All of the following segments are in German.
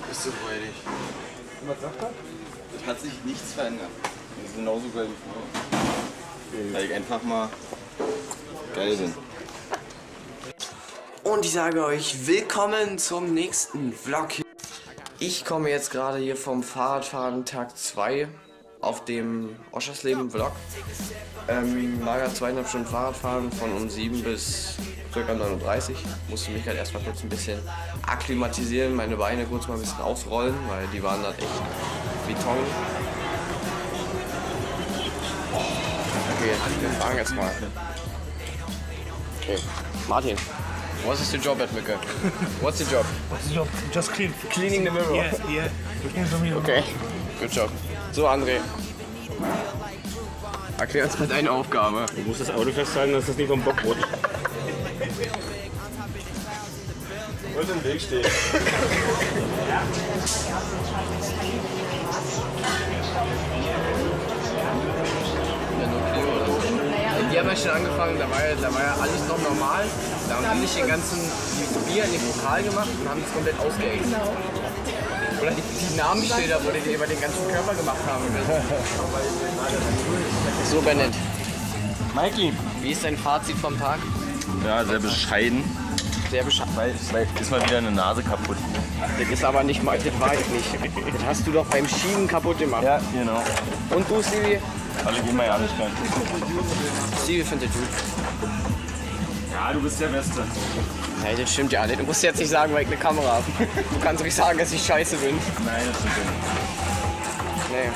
Bist du freudig? Und was sagt er? Es hat sich nichts verändert. Das ist genauso geil wie vorher. Weil ich einfach mal geil bin. Und ich sage euch, willkommen zum nächsten Vlog. Ich komme jetzt gerade hier vom Fahrradfahren Tag 2 auf dem Oschersleben Vlog. Mager 2,5 Stunden Fahrradfahren von um 7 bis ca. 39. Musste mich halt erstmal kurz ein bisschen akklimatisieren, meine Beine kurz mal ein bisschen ausrollen, weil die waren dann echt Beton. Okay, wir fahren jetzt mal. Okay, Martin. What is your job at Mücke? What's your job? What's your job? Just clean. Cleaning the mirror. Yeah, yeah. Clean the mirror. Okay, good job. So, André. Erklär uns mal deine Aufgabe. Du musst das Auto festhalten, dass das nicht vom Bock rutscht. Und im Weg stehen. Die haben ja schon angefangen, da war ja alles noch normal. Da haben die sich die Bier in den Pokal gemacht und haben es komplett ausgeäxt. Oder die Namensschilder, wo die über den ganzen Körper gemacht haben. So, Bennett. Mikey. Wie ist dein Fazit vom Tag? Ja, sehr bescheiden. Sehr bescheiden. Weil ist mal wieder eine Nase kaputt. Das ist aber nicht mal, das war ich nicht. Das hast du doch beim Schieben kaputt gemacht. Ja, genau. Und du, Stevie? Alle gehen mal ja nicht rein. Stevie findet gut. Ja, du bist der Beste. Hey, das stimmt ja nicht. Du musst jetzt nicht sagen, weil ich eine Kamera habe. Du kannst ruhig sagen, dass ich scheiße bin. Nein, das stimmt nicht. Nee.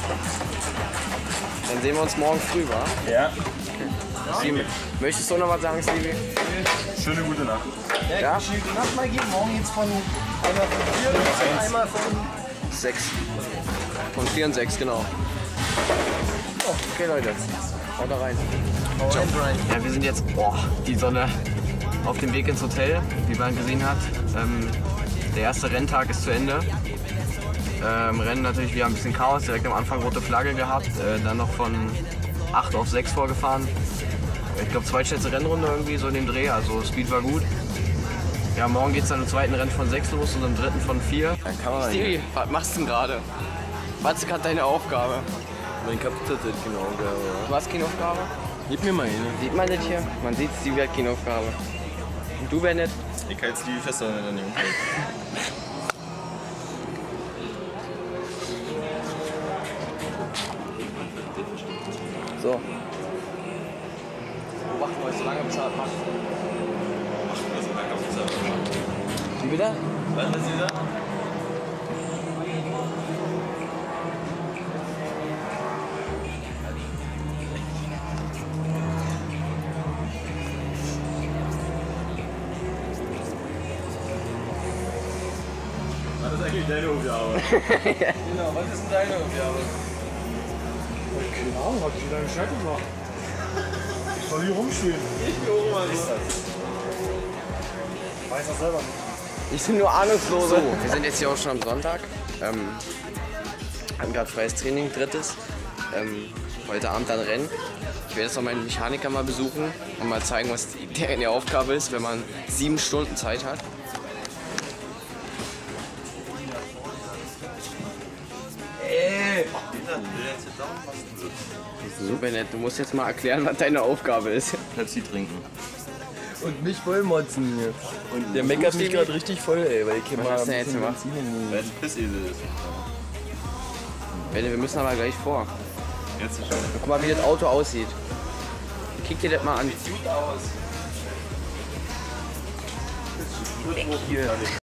Dann sehen wir uns morgen früh, wa? Ja. Stevie, möchtest du noch was sagen, Stevie? Schöne gute Nacht. Ja? Nacht mal geben. Morgen jetzt von einmal von 4 und einmal von 6. Von 4 und 6, genau. Oh, okay, Leute. Haut da rein. Ciao. Ja, wir sind jetzt, die Sonne, auf dem Weg ins Hotel, wie man gesehen hat. Der erste Renntag ist zu Ende. Rennen natürlich wieder ein bisschen Chaos, direkt am Anfang rote Flagge gehabt, dann noch von 8 auf 6 vorgefahren. Ich glaube, zweitschnellste Rennrunde irgendwie so in dem Dreh, also Speed war gut. Ja, morgen geht es dann im zweiten Rennen von 6 los und im dritten von 4. Stevie, was machst du denn gerade? Was ist gerade deine Aufgabe? Mein kaputtes genau. Du hast keine Aufgabe? Gib mir mal eine. Sieht man das hier? Man sieht, Stevie hat keine Aufgabe. Und du, Bennett? Ich halte die fester in der Nähe. So. Beobachten wir euch so lange, bis er das macht. Wie bitte? Was ist dieser? Was ist eigentlich deine Aufgabe? Genau, was ist denn deine Aufgabe? Keine Ahnung, hat jeder einen Bescheid gemacht. Ich soll hier rumstehen. Ich bin auch mal nicht. Ich weiß das selber nicht. Ich bin nur ahnungslose. So, wir sind jetzt hier auch schon am Sonntag. Haben gerade freies Training, drittes. Heute Abend dann Rennen. Ich werde jetzt noch meinen Mechaniker mal besuchen und mal zeigen, was die Aufgabe ist, wenn man 7 Stunden Zeit hat. So, Bennett, du musst jetzt mal erklären, was deine Aufgabe ist. Pepsi trinken. Und mich vollmotzen hier. Und Der meckert mich gerade richtig voll, ey, weil ich hier Was mal hast du denn jetzt gemacht? weil es ein Pissesel ist. Bennett, wir müssen aber gleich vor. Jetzt schon. Guck mal, wie das Auto aussieht. Kick dir das mal an. Gut aus.